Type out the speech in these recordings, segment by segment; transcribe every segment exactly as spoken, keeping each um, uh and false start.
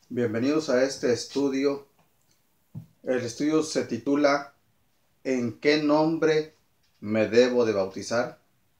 Bienvenidos a este estudio. El estudio se titula ¿En qué nombre me debo de bautizar?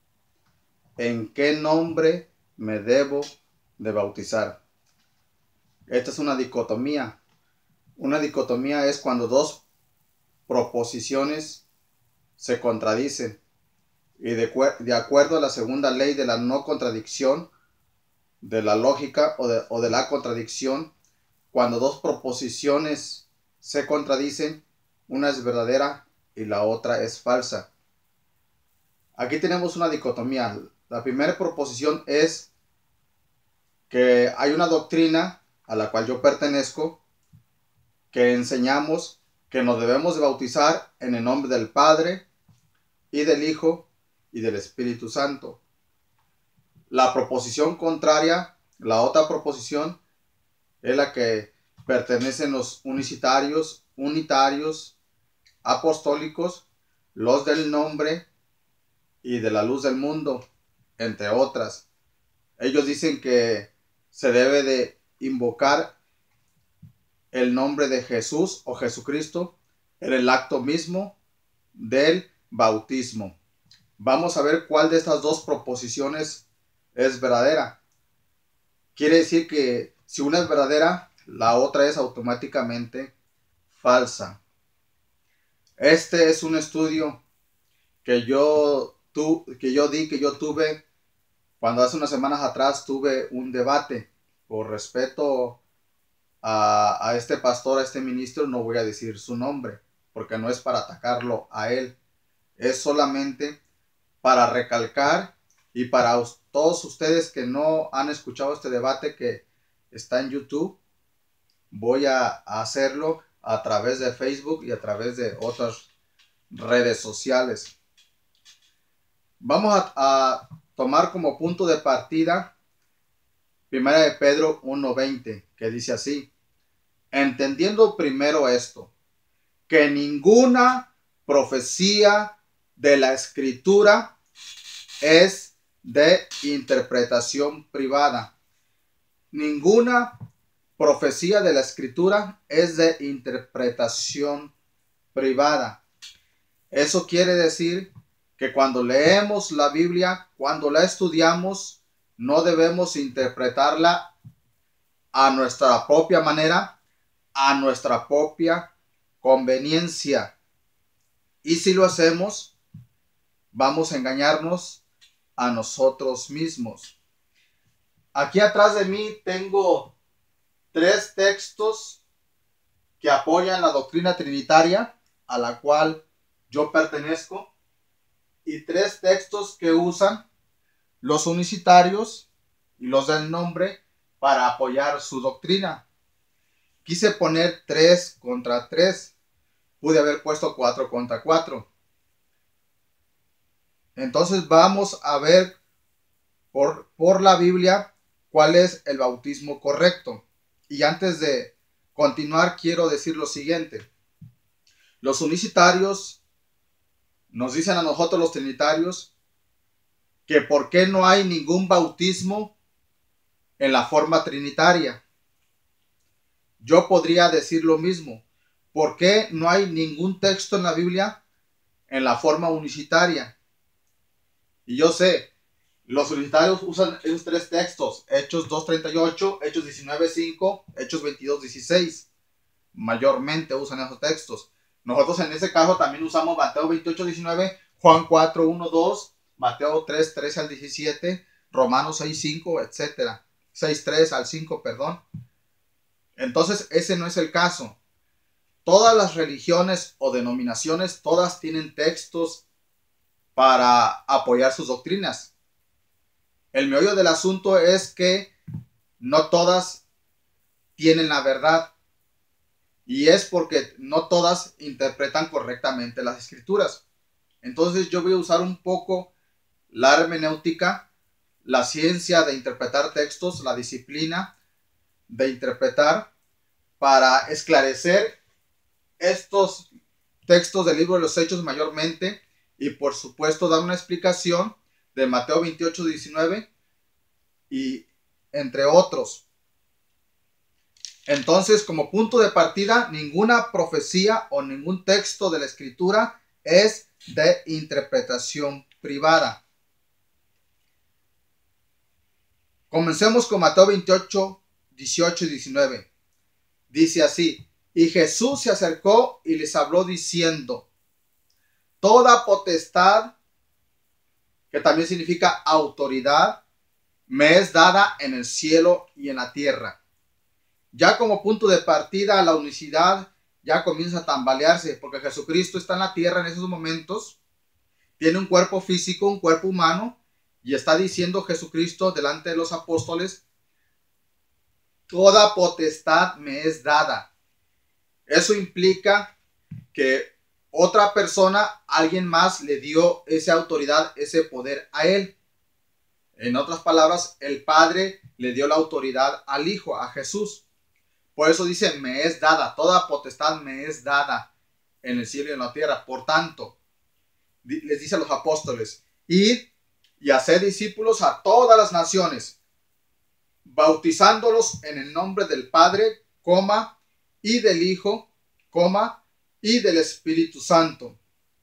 ¿En qué nombre me debo de bautizar? Esta es una dicotomía. Una dicotomía es cuando dos proposiciones se contradicen. Y de, de acuerdo a la segunda ley de la no contradicción, de la lógica o de, o de la contradicción, cuando dos proposiciones se contradicen, una es verdadera y la otra es falsa. Aquí tenemos una dicotomía. La primera proposición es que hay una doctrina a la cual yo pertenezco que enseñamos que nos debemos de bautizar en el nombre del Padre y del Hijo y del Espíritu Santo. La proposición contraria, la otra proposición, es la que pertenecen los unicitarios, unitarios, apostólicos, los del nombre y de la luz del mundo, entre otras. Ellos dicen que se debe de invocar el nombre de Jesús o Jesucristo en el acto mismo del bautismo. Vamos a ver cuál de estas dos proposiciones es verdadera. Quiere decir que si una es verdadera, la otra es automáticamente falsa. Este es un estudio que yo, tu, que yo di, que yo tuve cuando hace unas semanas atrás tuve un debate. Por respeto a, a este pastor, a este ministro, no voy a decir su nombre, porque no es para atacarlo a él. Es solamente para recalcar y para todos ustedes que no han escuchado este debate que está en YouTube, voy a hacerlo a través de Facebook y a través de otras redes sociales. Vamos a, a tomar como punto de partida Primera de Pedro uno veinte, que dice así: entendiendo primero esto, que ninguna profecía de la Escritura es de interpretación privada. Ninguna profecía de la Escritura es de interpretación privada. Eso quiere decir que cuando leemos la Biblia, cuando la estudiamos, no debemos interpretarla a nuestra propia manera, a nuestra propia conveniencia. Y si lo hacemos, vamos a engañarnos a nosotros mismos. Aquí atrás de mí tengo tres textos que apoyan la doctrina trinitaria a la cual yo pertenezco y tres textos que usan los unicitarios y los del nombre para apoyar su doctrina. Quise poner tres contra tres. Pude haber puesto cuatro contra cuatro. Entonces vamos a ver por, por la Biblia cuál es el bautismo correcto. Y antes de continuar quiero decir lo siguiente. Los unicitarios nos dicen a nosotros los trinitarios que por qué no hay ningún bautismo en la forma trinitaria. Yo podría decir lo mismo. ¿Por qué no hay ningún texto en la Biblia en la forma unicitaria? Y yo sé, los unicitarios usan esos tres textos: Hechos dos treinta y ocho, Hechos diecinueve cinco, Hechos veintidós dieciséis. Mayormente usan esos textos. Nosotros en ese caso también usamos Mateo veintiocho diecinueve, Juan cuatro uno dos, Mateo tres trece al diecisiete, Romanos seis cinco, etcétera. seis tres al cinco, perdón. Entonces ese no es el caso. Todas las religiones o denominaciones, todas tienen textos para apoyar sus doctrinas. El meollo del asunto es que no todas tienen la verdad. Y es porque no todas interpretan correctamente las escrituras. Entonces yo voy a usar un poco la hermenéutica, la ciencia de interpretar textos, la disciplina de interpretar, para esclarecer estos textos del libro de los Hechos mayormente, y por supuesto dar una explicación de Mateo veintiocho diecinueve y entre otros. Entonces, como punto de partida, ninguna profecía o ningún texto de la Escritura es de interpretación privada. Comencemos con Mateo veintiocho, dieciocho y diecinueve. Dice así: y Jesús se acercó y les habló diciendo: toda potestad, que también significa autoridad, me es dada en el cielo y en la tierra. Ya como punto de partida, la unicidad ya comienza a tambalearse, porque Jesucristo está en la tierra en esos momentos, tiene un cuerpo físico, un cuerpo humano, y está diciendo Jesucristo delante de los apóstoles: toda potestad me es dada. Eso implica que otra persona, alguien más, le dio esa autoridad, ese poder a él. En otras palabras, el Padre le dio la autoridad al Hijo, a Jesús. Por eso dice: me es dada, toda potestad me es dada en el cielo y en la tierra. Por tanto, les dice a los apóstoles: id y haced discípulos a todas las naciones, bautizándolos en el nombre del Padre, coma, y del Hijo, coma, y del Espíritu Santo.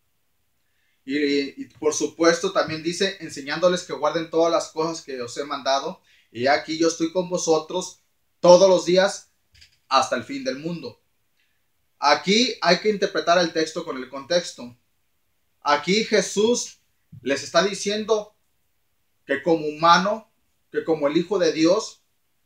Y, y por supuesto también dice: enseñándoles que guarden todas las cosas que os he mandado, y aquí yo estoy con vosotros todos los días hasta el fin del mundo. Aquí hay que interpretar el texto con el contexto. Aquí Jesús les está diciendo que como humano, que como el Hijo de Dios,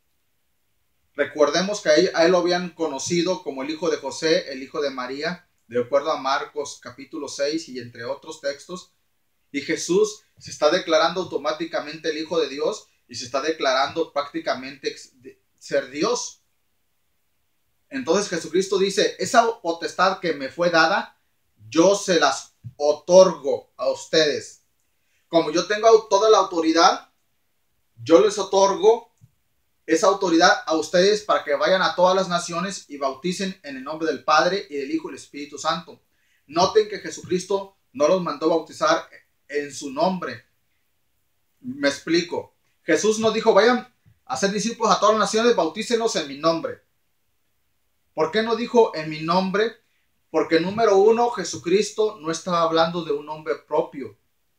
recordemos que a él, a él lo habían conocido como el hijo de José, el hijo de María, de acuerdo a Marcos capítulo seis y entre otros textos. Y Jesús se está declarando automáticamente el Hijo de Dios y se está declarando prácticamente ser Dios. Entonces Jesucristo dice: esa potestad que me fue dada, yo se las otorgo a ustedes. Como yo tengo toda la autoridad, yo les otorgo esa autoridad a ustedes para que vayan a todas las naciones y bauticen en el nombre del Padre y del Hijo y del Espíritu Santo. Noten que Jesucristo no los mandó bautizar en su nombre. Me explico. Jesús no dijo: vayan a ser discípulos a todas las naciones, bautícenlos en mi nombre. ¿Por qué no dijo en mi nombre? Porque número uno, Jesucristo no estaba hablando de un nombre propio.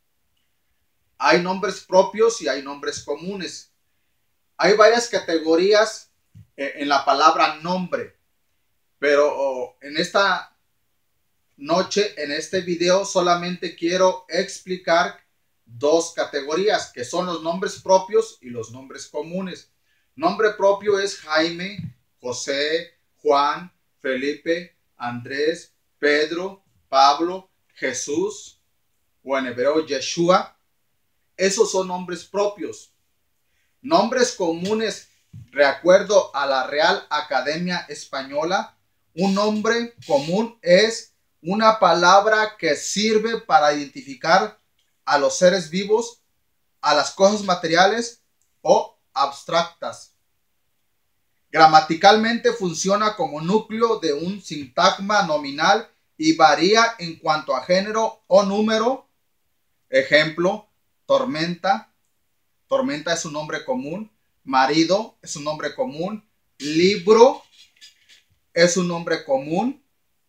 Hay nombres propios y hay nombres comunes. Hay varias categorías en la palabra nombre, pero en esta noche, en este video, solamente quiero explicar dos categorías, que son los nombres propios y los nombres comunes. Nombre propio es Jaime, José, Juan, Felipe, Andrés, Pedro, Pablo, Jesús, o en hebreo Yeshua. Esos son nombres propios. Nombres comunes, de acuerdo a la Real Academia Española, un nombre común es una palabra que sirve para identificar a los seres vivos, a las cosas materiales o abstractas. Gramaticalmente funciona como núcleo de un sintagma nominal y varía en cuanto a género o número. Ejemplo: tormenta. Tormenta es un nombre común. Marido es un nombre común. Libro es un nombre común.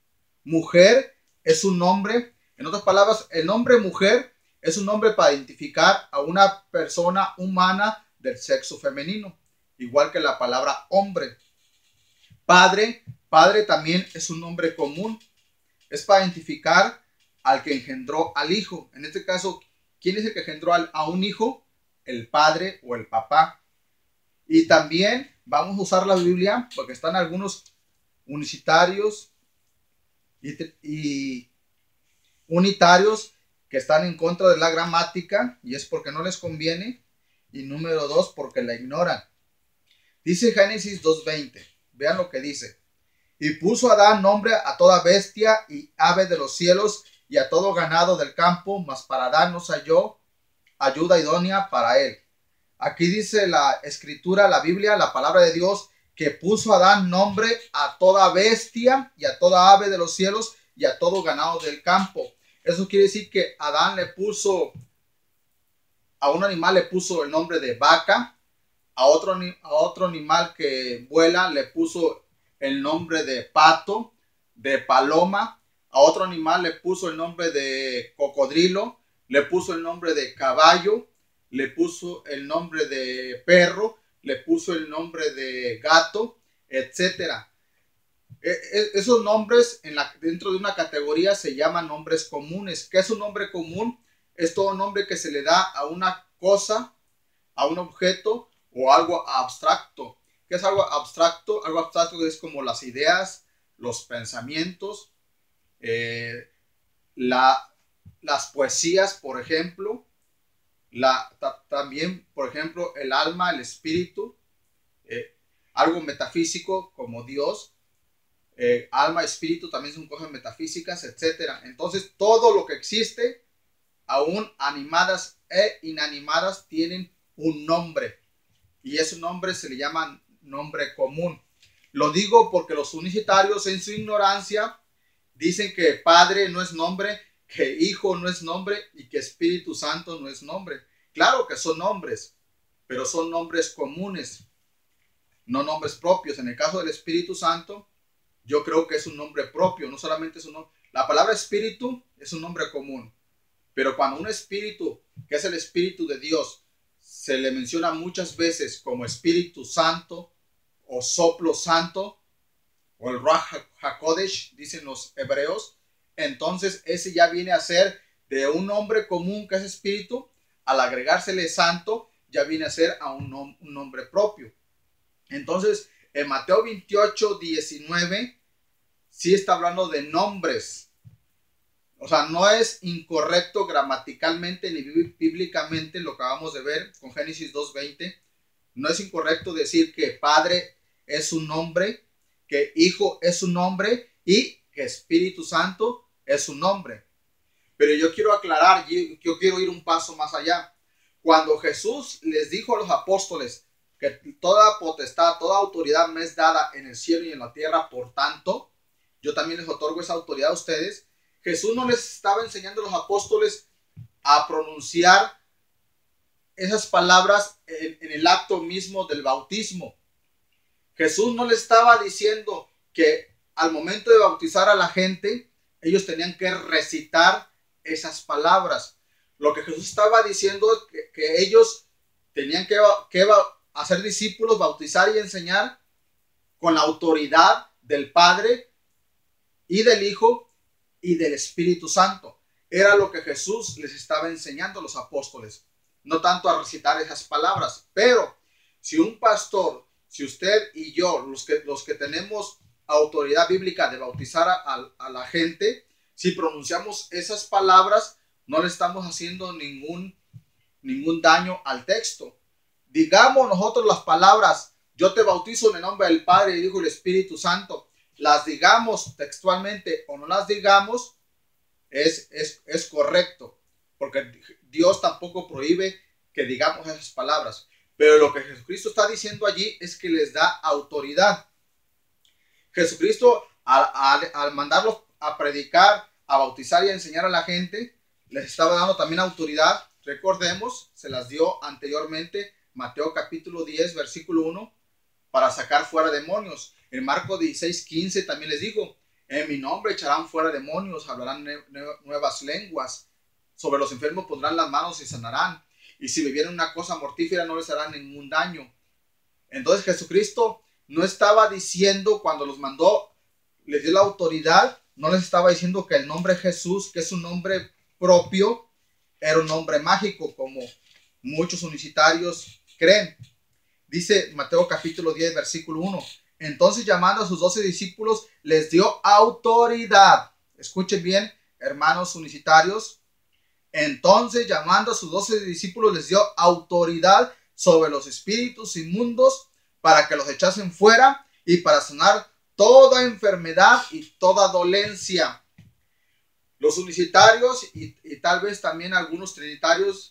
Mujer es un nombre. En otras palabras, el nombre mujer es un nombre para identificar a una persona humana del sexo femenino, igual que la palabra hombre. Padre, padre también es un nombre común. Es para identificar al que engendró al hijo. En este caso, ¿quién es el que engendró a un hijo? El padre o el papá. Y también vamos a usar la Biblia porque están algunos unicitarios y, y unitarios que están en contra de la gramática, y es porque no les conviene, y número dos, porque la ignoran. Dice Génesis dos veinte, vean lo que dice: y puso Adán nombre a toda bestia y ave de los cielos y a todo ganado del campo, mas para Adán no se halló ayuda idónea para él. Aquí dice la escritura, la Biblia, la palabra de Dios, que puso a Adán nombre a toda bestia y a toda ave de los cielos y a todo ganado del campo. Eso quiere decir que Adán le puso, a un animal le puso el nombre de vaca, A otro, a otro animal que vuela le puso el nombre de pato, de paloma. A otro animal le puso el nombre de cocodrilo, le puso el nombre de caballo, le puso el nombre de perro, le puso el nombre de gato, etcétera. Esos nombres en la, dentro de una categoría se llaman nombres comunes. ¿Qué es un nombre común? Es todo nombre que se le da a una cosa, a un objeto o algo abstracto. ¿Qué es algo abstracto? Algo abstracto es como las ideas, los pensamientos, eh, la, las poesías, por ejemplo, la, ta, también, por ejemplo, el alma, el espíritu, eh, algo metafísico como Dios. Eh, alma, espíritu también son cosas metafísicas, etcétera. Entonces, todo lo que existe, aún animadas e inanimadas, tienen un nombre. Y ese nombre se le llama nombre común. Lo digo porque los unicitarios en su ignorancia dicen que Padre no es nombre, que Hijo no es nombre y que Espíritu Santo no es nombre. Claro que son nombres, pero son nombres comunes, no nombres propios. En el caso del Espíritu Santo, yo creo que es un nombre propio, no solamente es un nombre. La palabra espíritu es un nombre común, pero cuando un espíritu, que es el Espíritu de Dios, se le menciona muchas veces como Espíritu Santo o soplo santo o el Ruach HaKodesh, dicen los hebreos, entonces ese ya viene a ser de un nombre común que es espíritu, al agregársele santo, ya viene a ser a un, nom un nombre propio. Entonces, en Mateo veintiocho, diecinueve, sí está hablando de nombres. O sea, no es incorrecto gramaticalmente ni bíblicamente lo que acabamos de ver con Génesis dos veinte. No es incorrecto decir que Padre es un nombre, que Hijo es un nombre y que Espíritu Santo es un nombre. Pero yo quiero aclarar, yo quiero ir un paso más allá. Cuando Jesús les dijo a los apóstoles que toda potestad, toda autoridad me es dada en el cielo y en la tierra, por tanto, yo también les otorgo esa autoridad a ustedes. Jesús no les estaba enseñando a los apóstoles a pronunciar esas palabras en, en el acto mismo del bautismo. Jesús no les estaba diciendo que al momento de bautizar a la gente, ellos tenían que recitar esas palabras. Lo que Jesús estaba diciendo es que, que ellos tenían que, que hacer discípulos, bautizar y enseñar con la autoridad del Padre y del Hijo y del Espíritu Santo. Era lo que Jesús les estaba enseñando a los apóstoles, no tanto a recitar esas palabras. Pero si un pastor, si usted y yo, los que, los que tenemos autoridad bíblica de bautizar a, a, a la gente, si pronunciamos esas palabras, no le estamos haciendo ningún, ningún daño al texto. Digamos nosotros las palabras, yo te bautizo en el nombre del Padre, el Hijo y el Espíritu Santo, las digamos textualmente o no las digamos, es, es, es correcto, porque Dios tampoco prohíbe que digamos esas palabras. Pero lo que Jesucristo está diciendo allí es que les da autoridad. Jesucristo, al, al, al mandarlos a predicar, a bautizar y a enseñar a la gente, les estaba dando también autoridad. Recordemos, se las dio anteriormente, Mateo capítulo diez, versículo uno, para sacar fuera demonios. En Marcos dieciséis, quince también les dijo, en mi nombre echarán fuera demonios, hablarán nuevas lenguas, sobre los enfermos pondrán las manos y sanarán, y si bebieren una cosa mortífera no les hará ningún daño. Entonces Jesucristo no estaba diciendo, cuando los mandó, les dio la autoridad, no les estaba diciendo que el nombre Jesús, que es un nombre propio, era un nombre mágico, como muchos unicitarios creen. Dice Mateo capítulo diez, versículo uno. Entonces, llamando a sus doce discípulos, les dio autoridad. Escuchen bien, hermanos unicitarios. Entonces, llamando a sus doce discípulos, les dio autoridad sobre los espíritus inmundos para que los echasen fuera y para sanar toda enfermedad y toda dolencia. Los unicitarios y, y tal vez también algunos trinitarios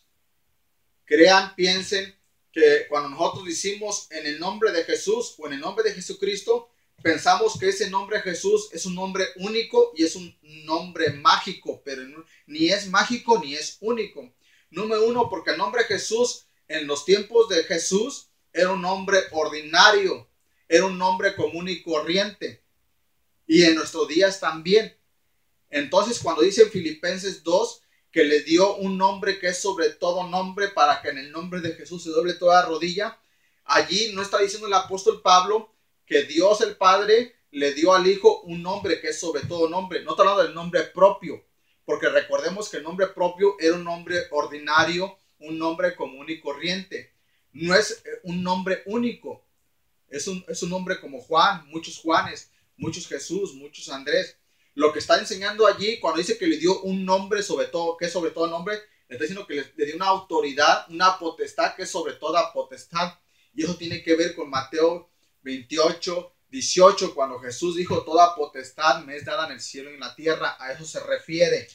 crean, piensen que cuando nosotros decimos en el nombre de Jesús o en el nombre de Jesucristo, pensamos que ese nombre Jesús es un nombre único y es un nombre mágico, pero ni es mágico ni es único. Número uno, porque el nombre Jesús en los tiempos de Jesús era un hombre ordinario, era un hombre común y corriente. Y en nuestros días también. Entonces, cuando dice en Filipenses dos que le dio un nombre que es sobre todo nombre, para que en el nombre de Jesús se doble toda rodilla, allí no está diciendo el apóstol Pablo que Dios el Padre le dio al Hijo un nombre que es sobre todo nombre. No está hablando del nombre propio, porque recordemos que el nombre propio era un nombre ordinario, un nombre común y corriente. No es un nombre único. Es un, es un nombre como Juan, muchos Juanes, muchos Jesús, muchos Andrés. Lo que está enseñando allí, cuando dice que le dio un nombre sobre todo, que es sobre todo nombre, le está diciendo que le, le dio una autoridad, una potestad que es sobre toda potestad. Y eso tiene que ver con Mateo veintiocho, dieciocho, cuando Jesús dijo: toda potestad me es dada en el cielo y en la tierra. A eso se refiere.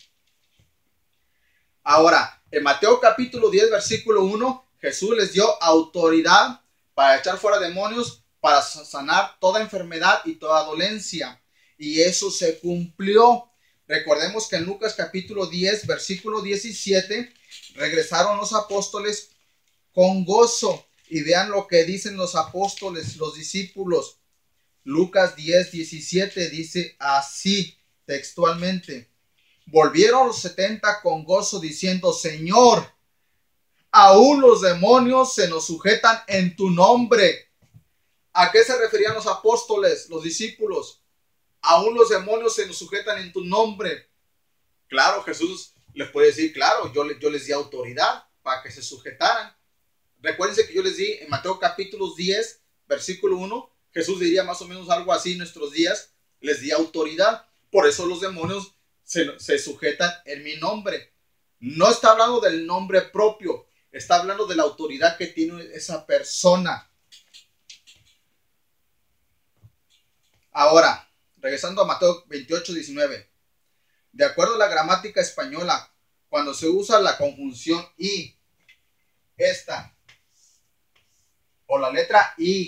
Ahora, en Mateo capítulo diez, versículo uno, Jesús les dio autoridad para echar fuera demonios, para sanar toda enfermedad y toda dolencia. Y eso se cumplió. Recordemos que en Lucas capítulo diez, versículo diecisiete, regresaron los apóstoles con gozo. Y vean lo que dicen los apóstoles, los discípulos. Lucas diez, diecisiete dice así textualmente: volvieron los setenta con gozo diciendo: Señor, aún los demonios se nos sujetan en tu nombre. ¿A qué se referían los apóstoles, los discípulos? Aún los demonios se nos sujetan en tu nombre. Claro, Jesús les puede decir: claro, yo, yo les di autoridad para que se sujetaran. Recuérdense que yo les di en Mateo capítulo diez, versículo uno, Jesús diría más o menos algo así en nuestros días: les di autoridad, por eso los demonios se, se sujetan en mi nombre. No está hablando del nombre propio, está hablando de la autoridad que tiene esa persona. Ahora, regresando a Mateo veintiocho, diecinueve. De acuerdo a la gramática española, cuando se usa la conjunción y, esta, o la letra Y,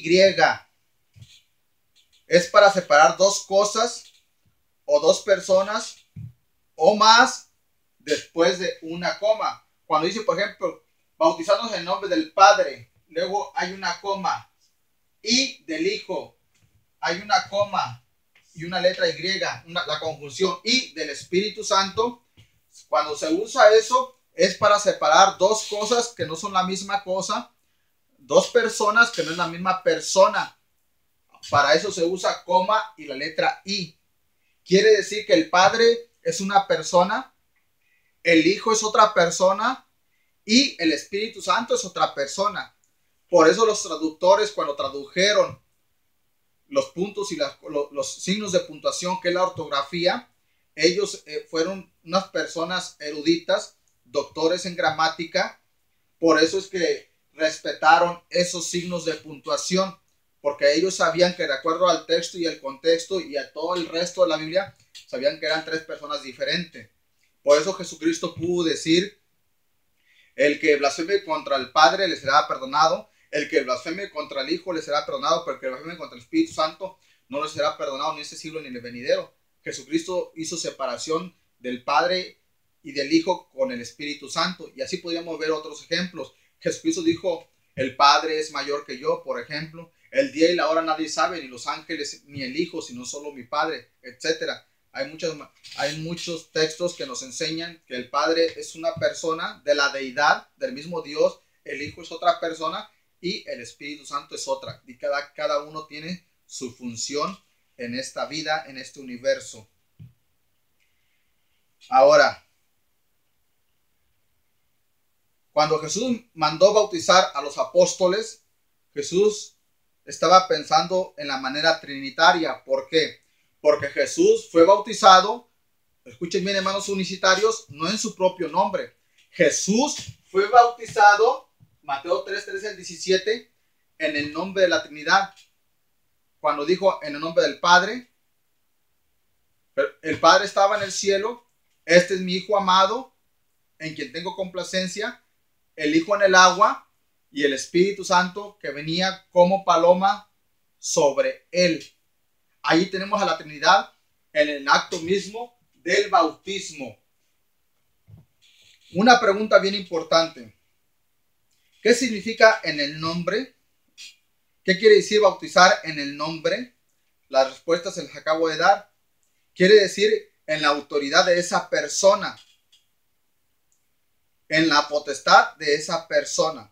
es para separar dos cosas o dos personas o más después de una coma. Cuando dice, por ejemplo, bautizarnos en el nombre del Padre, luego hay una coma, y del Hijo, hay una coma y una letra Y, una, la conjunción y del Espíritu Santo. Cuando se usa eso es para separar dos cosas que no son la misma cosa, dos personas que no es la misma persona. Para eso se usa coma y la letra I. Quiere decir que el Padre es una persona, el Hijo es otra persona y el Espíritu Santo es otra persona. Por eso los traductores, cuando tradujeron los puntos y la, los, los signos de puntuación, que es la ortografía, ellos eh, fueron unas personas eruditas, doctores en gramática. Por eso es que respetaron esos signos de puntuación, porque ellos sabían que de acuerdo al texto y el contexto y a todo el resto de la Biblia, sabían que eran tres personas diferentes. Por eso Jesucristo pudo decir: el que blasfeme contra el Padre le será perdonado, el que blasfeme contra el Hijo le será perdonado, pero el que blasfeme contra el Espíritu Santo no le será perdonado ni en este siglo ni en el venidero. Jesucristo hizo separación del Padre y del Hijo con el Espíritu Santo, y así podríamos ver otros ejemplos. Jesucristo dijo: el Padre es mayor que yo, por ejemplo. El día y la hora nadie sabe, ni los ángeles, ni el Hijo, sino solo mi Padre, etcétera. Hay muchos, hay muchos textos que nos enseñan que el Padre es una persona de la deidad, del mismo Dios, el Hijo es otra persona y el Espíritu Santo es otra. Y cada, cada uno tiene su función en esta vida, en este universo. Ahora, cuando Jesús mandó bautizar a los apóstoles, Jesús estaba pensando en la manera trinitaria. ¿Por qué? Porque Jesús fue bautizado, escuchen bien, hermanos unicitarios, no en su propio nombre. Jesús fue bautizado, Mateo tres, trece al diecisiete, en el nombre de la Trinidad. Cuando dijo en el nombre del Padre, el Padre estaba en el cielo: este es mi Hijo amado, en quien tengo complacencia. El Hijo en el agua y el Espíritu Santo que venía como paloma sobre él. Ahí tenemos a la Trinidad en el acto mismo del bautismo. Una pregunta bien importante: ¿qué significa en el nombre? ¿Qué quiere decir bautizar en el nombre? Las respuestas se las acabo de dar. Quiere decir en la autoridad de esa persona, en la potestad de esa persona.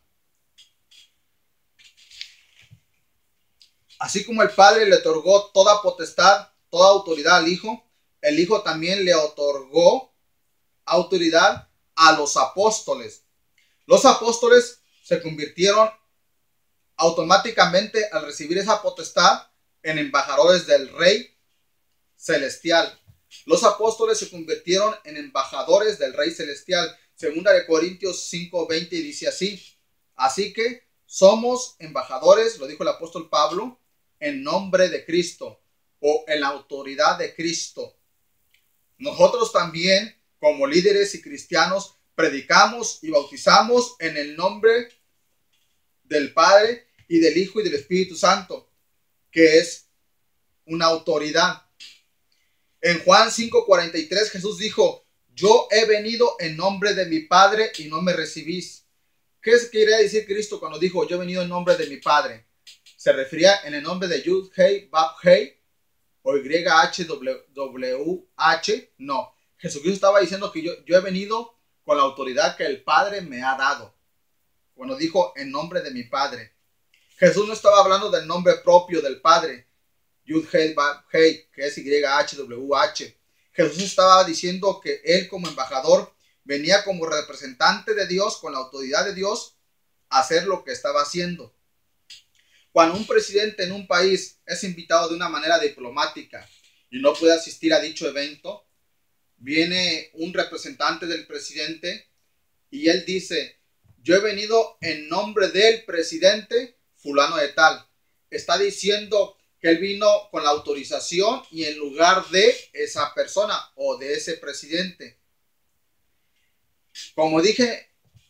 Así como el Padre le otorgó toda potestad, toda autoridad al Hijo, el Hijo también le otorgó autoridad a los apóstoles. Los apóstoles se convirtieron automáticamente al recibir esa potestad en embajadores del Rey Celestial. Los apóstoles se convirtieron en embajadores del Rey Celestial. Segunda de Corintios cinco veinte dice así: así que somos embajadores, lo dijo el apóstol Pablo, en nombre de Cristo o en la autoridad de Cristo. Nosotros también, como líderes y cristianos, predicamos y bautizamos en el nombre del Padre y del Hijo y del Espíritu Santo, que es una autoridad. En Juan cinco cuarenta y tres Jesús dijo: yo he venido en nombre de mi Padre y no me recibís. ¿Qué quería decir Cristo cuando dijo yo he venido en nombre de mi Padre? ¿Se refería en el nombre de Yud, Hei, Bab, Hei o Y H W H? No. Jesucristo estaba diciendo que yo, yo he venido con la autoridad que el Padre me ha dado. Cuando dijo en nombre de mi Padre, Jesús no estaba hablando del nombre propio del Padre, Yud, Hei, Bab, Hei, que es Y H W H. Jesús estaba diciendo que él como embajador venía como representante de Dios, con la autoridad de Dios, a hacer lo que estaba haciendo. Cuando un presidente en un país es invitado de una manera diplomática y no puede asistir a dicho evento, viene un representante del presidente y él dice: yo he venido en nombre del presidente fulano de tal. Está diciendo que él vino con la autorización y en lugar de esa persona o de ese presidente. Como dije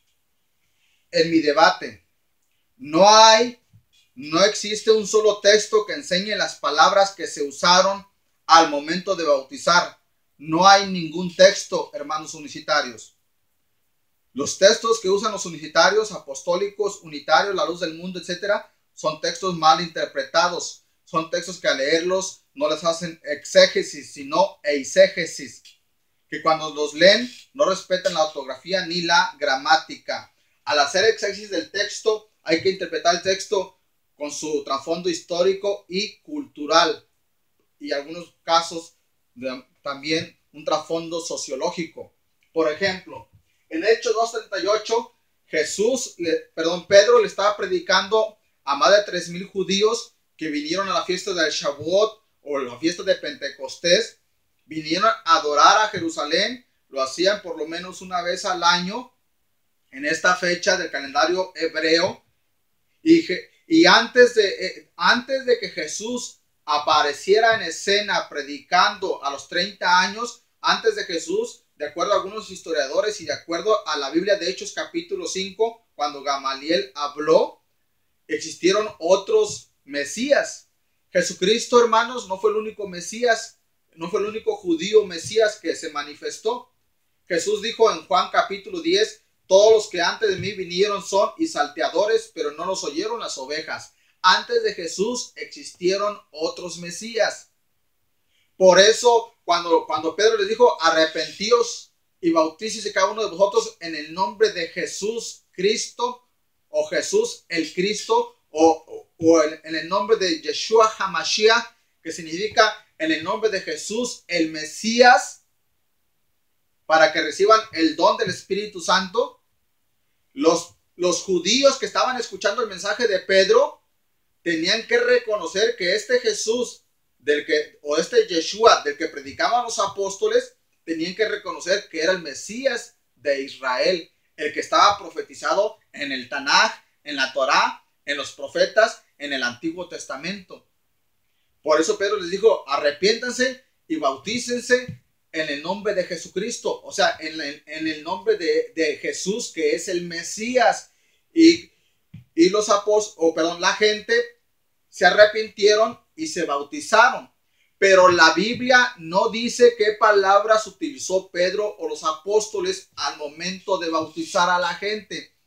en mi debate, no hay, no existe un solo texto que enseñe las palabras que se usaron al momento de bautizar. No hay ningún texto, hermanos unicitarios. Los textos que usan los unicitarios, apostólicos, unitarios, la luz del mundo, etcétera, son textos mal interpretados. Son textos que al leerlos no les hacen exégesis, sino eisegesis. Que cuando los leen no respetan la ortografía ni la gramática. Al hacer exégesis del texto, hay que interpretar el texto con su trasfondo histórico y cultural. Y en algunos casos de, también un trasfondo sociológico. Por ejemplo, en Hechos dos treinta y ocho, Jesús, le, perdón, Pedro le estaba predicando a más de tres mil judíos que vinieron a la fiesta del Shavuot o la fiesta de Pentecostés. Vinieron a adorar a Jerusalén. Lo hacían por lo menos una vez al año en esta fecha del calendario hebreo. Y, y antes, de, eh, antes de que Jesús apareciera en escena predicando a los treinta años, antes de Jesús, de acuerdo a algunos historiadores y de acuerdo a la Biblia de Hechos capítulo cinco, cuando Gamaliel habló, existieron otros Mesías. Jesucristo, hermanos, no fue el único Mesías, no fue el único judío Mesías que se manifestó. Jesús dijo en Juan capítulo diez: todos los que antes de mí vinieron son y salteadores, pero no los oyeron las ovejas. Antes de Jesús existieron otros Mesías. Por eso, cuando, cuando Pedro les dijo: arrepentíos y bautícese cada uno de vosotros en el nombre de Jesús Cristo, o Jesús el Cristo, o, o en, en el nombre de Yeshua HaMashiach, que significa en el nombre de Jesús el Mesías, para que reciban el don del Espíritu Santo. Los, los judíos que estaban escuchando el mensaje de Pedro tenían que reconocer que este Jesús del que, o este Yeshua del que predicaban los apóstoles, tenían que reconocer que era el Mesías de Israel, el que estaba profetizado en el Tanaj, en la Torá, en los profetas, en el Antiguo Testamento. Por eso Pedro les dijo: arrepiéntanse y bautícense en el nombre de Jesucristo, o sea, en, en, en el nombre de, de Jesús, que es el Mesías. Y, y los apóstoles, o perdón, la gente se arrepintieron y se bautizaron. Pero la Biblia no dice qué palabras utilizó Pedro o los apóstoles al momento de bautizar a la gente.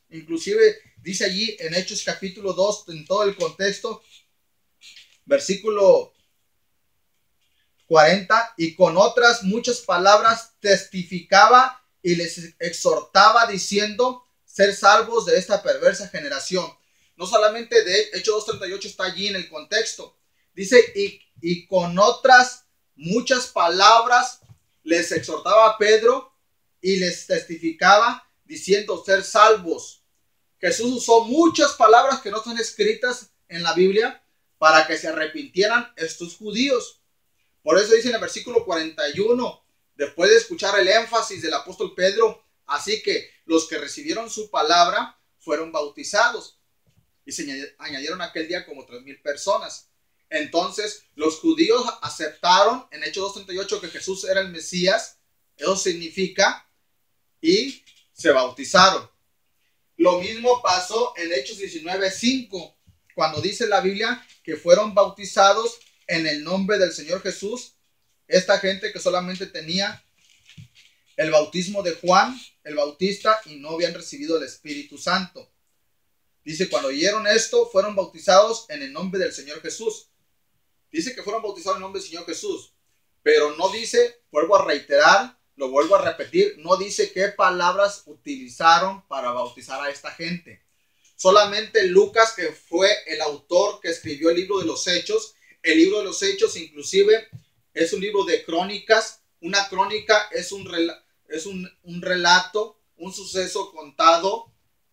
Inclusive dice allí en Hechos capítulo dos, en todo el contexto, versículo cuarenta, y con otras muchas palabras testificaba y les exhortaba diciendo, ser salvos de esta perversa generación. No solamente de Hechos dos treinta y ocho está allí en el contexto. Dice, y, y con otras muchas palabras les exhortaba a Pedro y les testificaba diciendo, ser salvos. Jesús usó muchas palabras que no están escritas en la Biblia para que se arrepintieran estos judíos. Por eso dice en el versículo cuarenta y uno, después de escuchar el énfasis del apóstol Pedro, así que los que recibieron su palabra fueron bautizados. Y se añadieron aquel día como tres mil personas. Entonces los judíos aceptaron en Hechos dos treinta y ocho que Jesús era el Mesías. Eso significa, y se bautizaron. Lo mismo pasó en Hechos diecinueve cinco, cuando dice la Biblia que fueron bautizados en el nombre del Señor Jesús. Esta gente que solamente tenía el bautismo de Juan el Bautista y no habían recibido el Espíritu Santo. Dice, cuando oyeron esto, fueron bautizados en el nombre del Señor Jesús. Dice que fueron bautizados en el nombre del Señor Jesús, pero no dice, vuelvo a reiterar, lo vuelvo a repetir, no dice qué palabras utilizaron para bautizar a esta gente. Solamente Lucas, que fue el autor que escribió el libro de los Hechos, el libro de los Hechos inclusive es un libro de crónicas. Una crónica es un, rel es un, un relato, un suceso contado,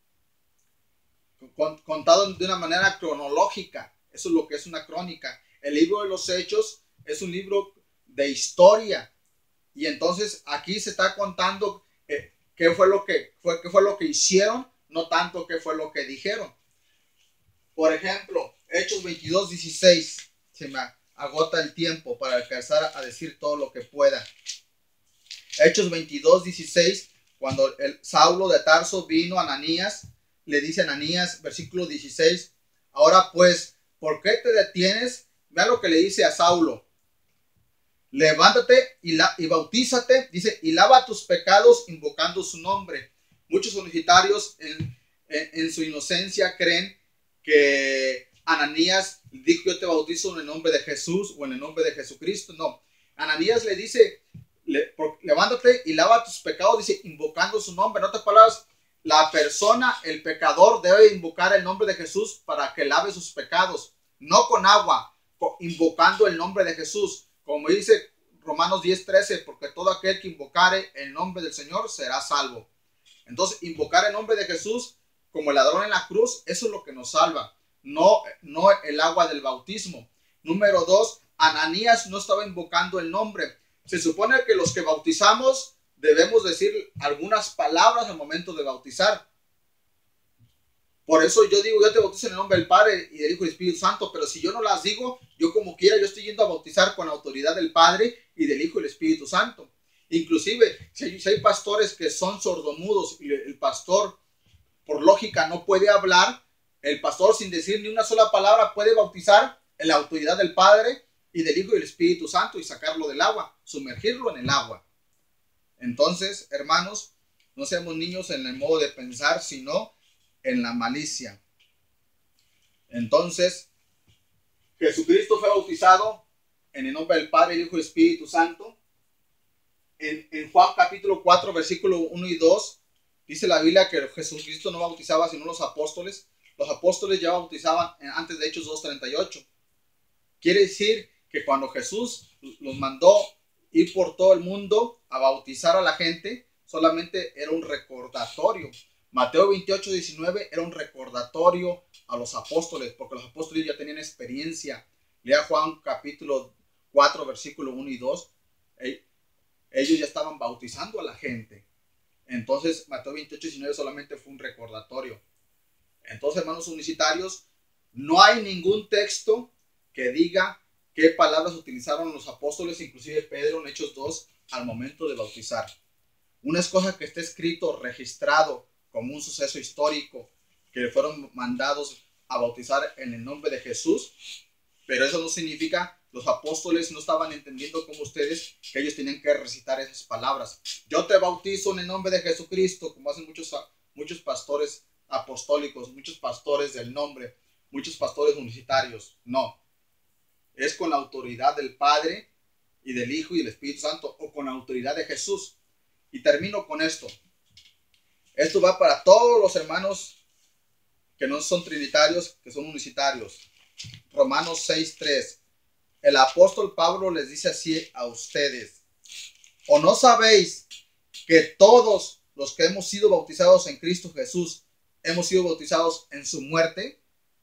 con, contado de una manera cronológica. Eso es lo que es una crónica. El libro de los Hechos es un libro de historia. Y entonces aquí se está contando eh, qué fue lo que fue, qué fue lo que hicieron, no tanto qué fue lo que dijeron. Por ejemplo, Hechos veintidós dieciséis. Se me agota el tiempo para alcanzar a decir todo lo que pueda. Hechos veintidós dieciséis, cuando el Saulo de Tarso vino a Ananías, le dice a Ananías, versículo dieciséis, ahora pues, ¿por qué te detienes? Vea lo que le dice a Saulo. Levántate y, la, y bautízate, dice, y lava tus pecados invocando su nombre. Muchos universitarios en, en, en su inocencia creen que Ananías dijo, yo te bautizo en el nombre de Jesús o en el nombre de Jesucristo. No, Ananías le dice, le, por, levántate y lava tus pecados, dice, invocando su nombre. En otras palabras, la persona, el pecador, debe invocar el nombre de Jesús para que lave sus pecados, no con agua, invocando el nombre de Jesús. Como dice Romanos diez trece, porque todo aquel que invocare el nombre del Señor será salvo. Entonces, invocar el nombre de Jesús como el ladrón en la cruz, eso es lo que nos salva. No, no el agua del bautismo. Número dos, Ananías no estaba invocando el nombre. Se supone que los que bautizamos debemos decir algunas palabras al momento de bautizar. Por eso yo digo, yo te bautizo en el nombre del Padre y del Hijo y del Espíritu Santo, pero si yo no las digo, yo como quiera, yo estoy yendo a bautizar con la autoridad del Padre y del Hijo y del Espíritu Santo. Inclusive, si hay, si hay pastores que son sordomudos y el pastor, por lógica, no puede hablar, el pastor sin decir ni una sola palabra puede bautizar en la autoridad del Padre y del Hijo y del Espíritu Santo y sacarlo del agua, sumergirlo en el agua. Entonces, hermanos, no seamos niños en el modo de pensar, sino en la malicia. Entonces, Jesucristo fue bautizado en el nombre del Padre, el Hijo y el Espíritu Santo. En, en Juan capítulo cuatro, versículo uno y dos, dice la Biblia que Jesucristo no bautizaba sino los apóstoles. Los apóstoles ya bautizaban antes de Hechos dos treinta y ocho. Quiere decir que cuando Jesús los mandó ir por todo el mundo a bautizar a la gente, solamente era un recordatorio. Mateo veintiocho diecinueve era un recordatorio a los apóstoles, porque los apóstoles ya tenían experiencia. Lea Juan capítulo cuatro, versículo uno y dos. Ellos ya estaban bautizando a la gente. Entonces, Mateo veintiocho diecinueve solamente fue un recordatorio. Entonces, hermanos unicitarios, no hay ningún texto que diga qué palabras utilizaron los apóstoles, inclusive Pedro en Hechos dos, al momento de bautizar. Una es cosa que esté escrito, registrado como un suceso histórico, que fueron mandados a bautizar en el nombre de Jesús, pero eso no significa, los apóstoles no estaban entendiendo como ustedes, que ellos tenían que recitar esas palabras. Yo te bautizo en el nombre de Jesucristo, como hacen muchos, muchos pastores apostólicos, muchos pastores del nombre, muchos pastores universitarios. No. Es con la autoridad del Padre y del Hijo y del Espíritu Santo, o con la autoridad de Jesús. Y termino con esto. Esto va para todos los hermanos que no son trinitarios, que son unicitarios. Romanos seis tres. El apóstol Pablo les dice así a ustedes: ¿o no sabéis que todos los que hemos sido bautizados en Cristo Jesús hemos sido bautizados en su muerte?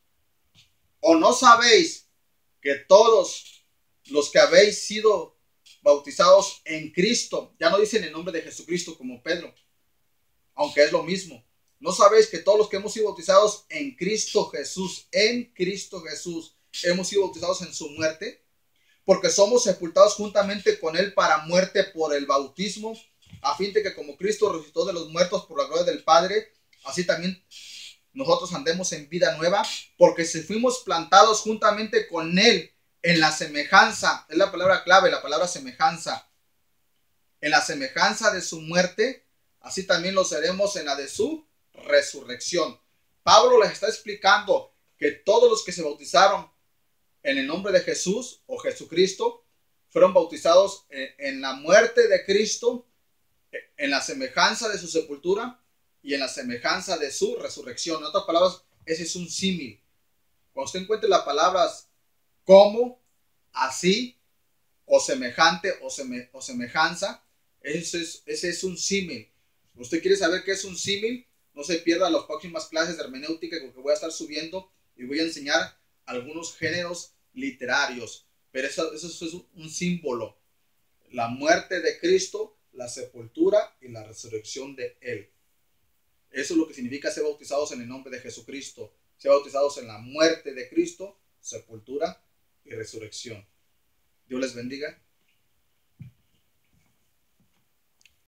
¿O no sabéis que todos los que habéis sido bautizados en Cristo, ya no dicen el nombre de Jesucristo como Pedro, aunque es lo mismo, no sabéis que todos los que hemos sido bautizados en Cristo Jesús, en Cristo Jesús, hemos sido bautizados en su muerte? Porque somos sepultados juntamente con él para muerte por el bautismo, a fin de que como Cristo resucitó de los muertos por la gloria del Padre, así también nosotros andemos en vida nueva, porque si fuimos plantados juntamente con él en la semejanza, es la palabra clave, la palabra semejanza, en la semejanza de su muerte, así también lo seremos en la de su resurrección. Pablo les está explicando que todos los que se bautizaron en el nombre de Jesús o Jesucristo fueron bautizados en, en la muerte de Cristo, en la semejanza de su sepultura y en la semejanza de su resurrección. En otras palabras, ese es un símil. Cuando usted encuentre las palabras como, así, o semejante, o, seme, o semejanza, ese es, ese es un símil. ¿Usted quiere saber qué es un símil? No se pierda las próximas clases de hermenéutica, porque voy a estar subiendo y voy a enseñar algunos géneros literarios. Pero eso, eso es un símbolo. La muerte de Cristo, la sepultura y la resurrección de él. Eso es lo que significa ser bautizados en el nombre de Jesucristo. Ser bautizados en la muerte de Cristo, sepultura y resurrección. Dios les bendiga.